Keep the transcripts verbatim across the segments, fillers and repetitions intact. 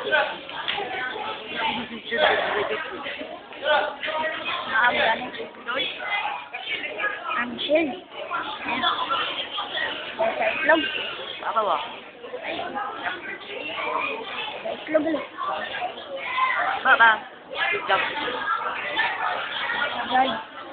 Naabulan ni Doy. Ang shell. Sa itlog. Apa ba? Sa itlog ulit. Ba ba? Itlog. Jay.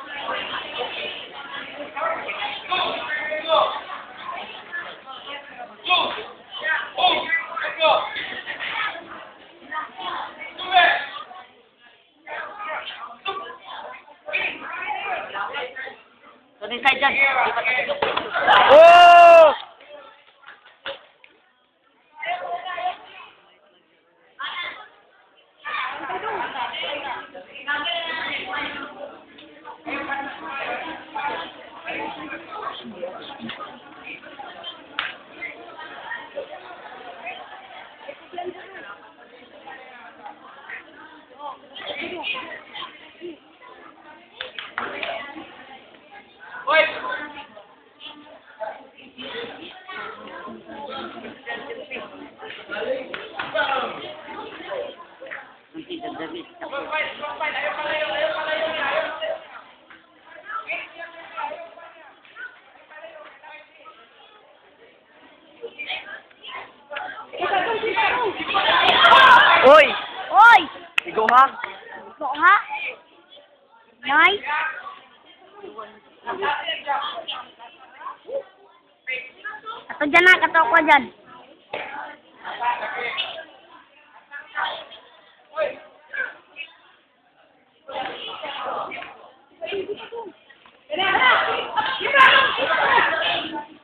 Doon inside dyan. Di pa tayo. Oh! Nanti David. Oy! Oy! Sigo ha? Ito ha? Nice. Ato dyan na, kato ko dyan. Tara!